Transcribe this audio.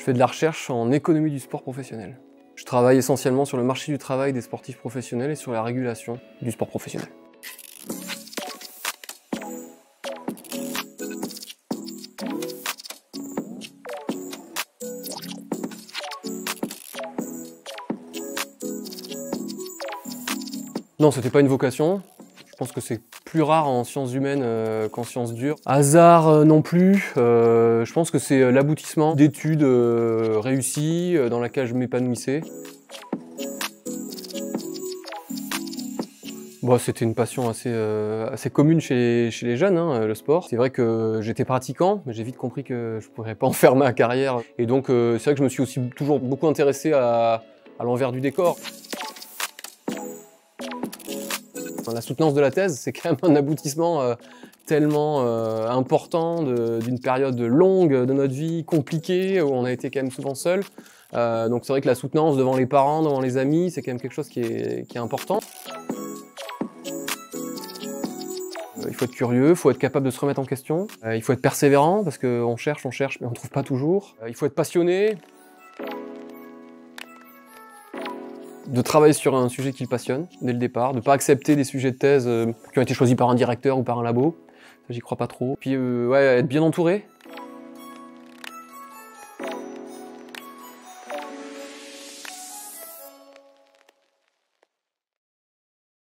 Je fais de la recherche en économie du sport professionnel. Je travaille essentiellement sur le marché du travail des sportifs professionnels et sur la régulation du sport professionnel. Non, c'était pas une vocation. Je pense que c'est plus rare en sciences humaines qu'en sciences dures. Hasard non plus. Je pense que c'est l'aboutissement d'études réussies dans lesquelles je m'épanouissais. Bon, c'était une passion assez commune chez les jeunes, hein, le sport. C'est vrai que j'étais pratiquant, mais j'ai vite compris que je ne pourrais pas en faire ma carrière. Et donc, c'est vrai que je me suis aussi toujours beaucoup intéressé à l'envers du décor. La soutenance de la thèse, c'est quand même un aboutissement tellement important d'une période longue de notre vie, compliquée, où on a été quand même souvent seul. Donc c'est vrai que la soutenance devant les parents, devant les amis, c'est quand même quelque chose qui est important. Il faut être curieux, il faut être capable de se remettre en question. Il faut être persévérant, parce qu'on cherche, mais on ne trouve pas toujours. Il faut être passionné. De travailler sur un sujet qui le passionne, dès le départ, de ne pas accepter des sujets de thèse qui ont été choisis par un directeur ou par un labo. Ça, j'y crois pas trop. Puis ouais, être bien entouré,